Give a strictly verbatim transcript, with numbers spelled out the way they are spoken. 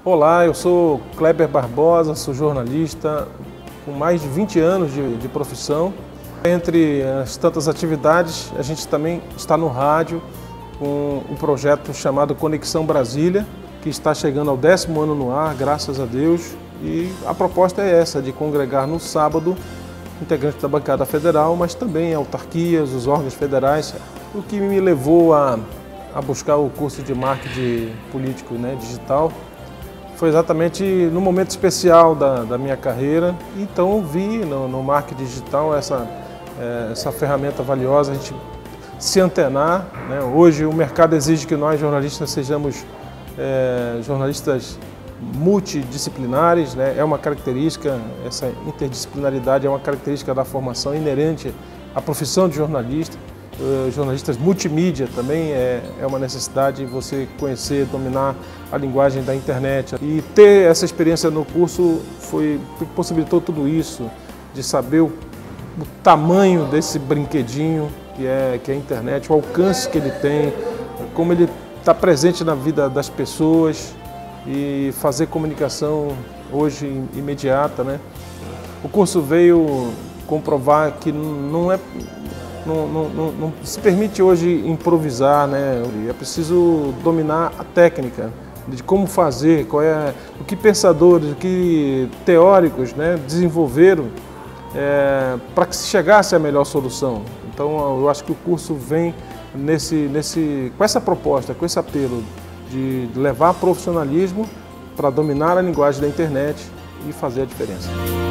Olá, eu sou Kleber Barbosa, sou jornalista com mais de vinte anos de, de profissão. Entre as tantas atividades, a gente também está no rádio com um projeto chamado Conexão Brasília, que está chegando ao décimo ano no ar, graças a Deus. E a proposta é essa, de congregar no sábado integrantes da bancada federal, mas também autarquias, os órgãos federais, o que me levou a, a buscar o curso de marketing político, né, digital. Foi exatamente no momento especial da, da minha carreira, então vi no, no marketing digital essa, é, essa ferramenta valiosa, a gente se antenar, né? Hoje o mercado exige que nós jornalistas sejamos é, jornalistas multidisciplinares, né? É uma característica, essa interdisciplinaridade é uma característica da formação inerente à profissão de jornalista. Uh, jornalistas multimídia também é, é uma necessidade você conhecer, dominar a linguagem da internet. E ter essa experiência no curso foi, possibilitou tudo isso, de saber o, o tamanho desse brinquedinho que é, que é a internet, o alcance que ele tem, como ele está presente na vida das pessoas e fazer comunicação hoje imediata, né? O curso veio comprovar que não é Não, não, não, não se permite hoje improvisar, né? É preciso dominar a técnica de como fazer, qual é, o que pensadores, o que teóricos, né, desenvolveram é, para que se chegasse à melhor solução. Então eu acho que o curso vem nesse, nesse, com essa proposta, com esse apelo de levar profissionalismo para dominar a linguagem da internet e fazer a diferença.